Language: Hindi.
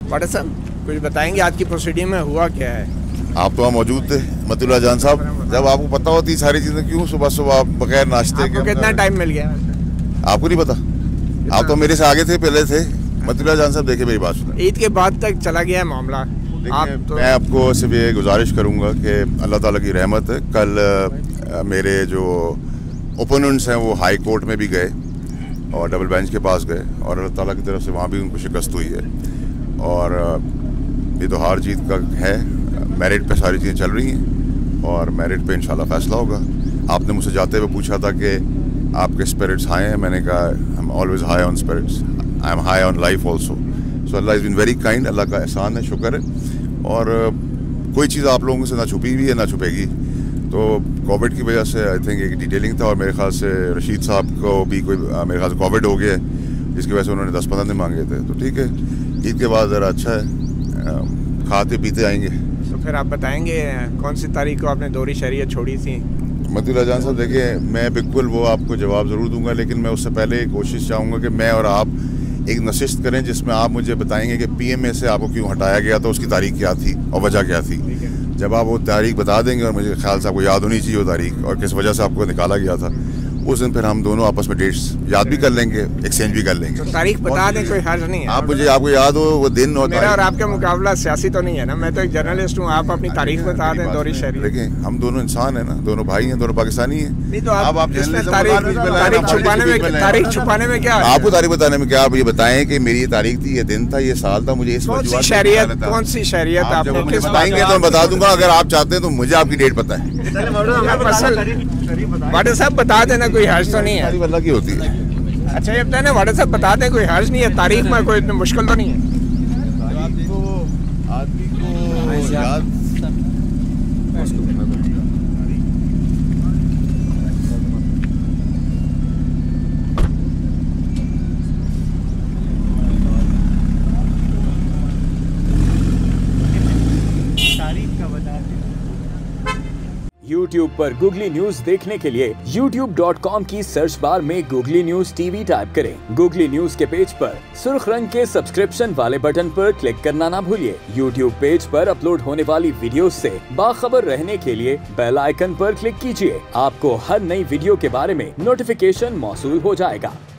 वाडा साहब कुछ बताएंगे आज की प्रोसीडिंग में हुआ क्या है? आप तो वहाँ मौजूद थे मतीउल्लाह जान साहब, जब आपको पता होती सारी चीजें, क्यों सुबह सुबह आप बगैर नाश्ते के? कितना टाइम मिल गया? आपको नहीं पता? आप तो मेरे से आगे थे, पहले थे। मतीउल्लाह जान साहब देखिए मेरी बात सुने, ईद के बाद तक चला गया है मामला। मैं आपको सिर्फ ये गुजारिश करूंगा कि अल्लाह ताला की रहमत है, कल मेरे जो ओपोनेंट्स हैं वो हाई कोर्ट में भी गए और डबल बेंच के पास गए और अल्लाह ताला की तरफ से वहाँ भी उनको शिकस्त हुई है और ये तो हार जीत का है। मेरिट पे सारी चीज़ें चल रही हैं और मेरिट पे इंशाल्लाह फैसला होगा। आपने मुझसे जाते हुए पूछा था कि आपके स्पिरिट्स हाई हैं, मैंने कहा I am always high on spirits, I am high on life also. So Allah is been very kind, Allah का एहसान है, शुक्र है। और कोई चीज़ आप लोगों से ना छुपी हुई है ना छुपेगी। तो कोविड की वजह से आई थिंक एक डिटेलिंग था और मेरे ख्याल से रशीद साहब को भी कोई मेरे ख्याल से कोविड हो गया है, जिसकी वजह से उन्होंने 10-15 दिन मांगे थे। तो ठीक है, ईद के बाद ज़रा अच्छा है, खाते पीते आएंगे। तो फिर आप बताएंगे कौन सी तारीख को आपने दौरी शरीयत छोड़ी थी? मतीउल्लाह जान साहब देखिए, मैं बिल्कुल वो आपको जवाब ज़रूर दूंगा, लेकिन मैं उससे पहले कोशिश चाहूँगा कि मैं और आप एक नशिस्त करें जिसमें आप मुझे बताएंगे कि पीएमए से आपको क्यों हटाया गया था, उसकी तारीख क्या थी और वजह क्या थी। जब आप वो तारीख बता देंगे और मुझे ख्याल से आपको याद होनी चाहिए वो तारीख और किस वजह से आपको निकाला गया था, उस दिन फिर हम दोनों आपस में डेट्स याद भी कर लेंगे, एक्सचेंज भी कर लेंगे। तो तारीख बता दें, कोई हर्ज नहीं है। आप मुझे आपको याद हो वो दिन और मेरा और आपका मुकाबला सियासी तो नहीं है ना, मैं तो एक जर्नलिस्ट हूँ। आप अपनी तारीख बता दें दौरी शरीयत। देखिए हम दोनों इंसान हैं ना, दोनों भाई हैं, दोनों पाकिस्तानी हैं। नहीं तो आप तारीख छुपाने में क्या? आपको तारीख बताने में क्या? आप ये बताएं कि मेरी ये तारीख थी, ये दिन था, ये साल था, मुझे इस कौन सी शरीयत आपने किस बताएंगे तो मैं बता दूंगा। अगर आप चाहते हैं तो मुझे आपकी डेट पता है। वाडा साहब बता देना, कोई हर्ज तो नहीं है। अल्लाह की होती है। अच्छा ये बताए ना वाडा साहब, बता दें, कोई हर्ज नहीं है, तारीख में कोई इतनी मुश्किल तो नहीं है। आदमी को याद YouTube पर गूगली न्यूज देखने के लिए youtube.com की सर्च बार में गूगली न्यूज टीवी टाइप करें। गूगली न्यूज के पेज पर सुर्ख रंग के सब्सक्रिप्शन वाले बटन पर क्लिक करना ना भूलिए। YouTube पेज पर अपलोड होने वाली वीडियोस से बाखबर रहने के लिए बेल आइकन पर क्लिक कीजिए। आपको हर नई वीडियो के बारे में नोटिफिकेशन मौसूल हो जाएगा।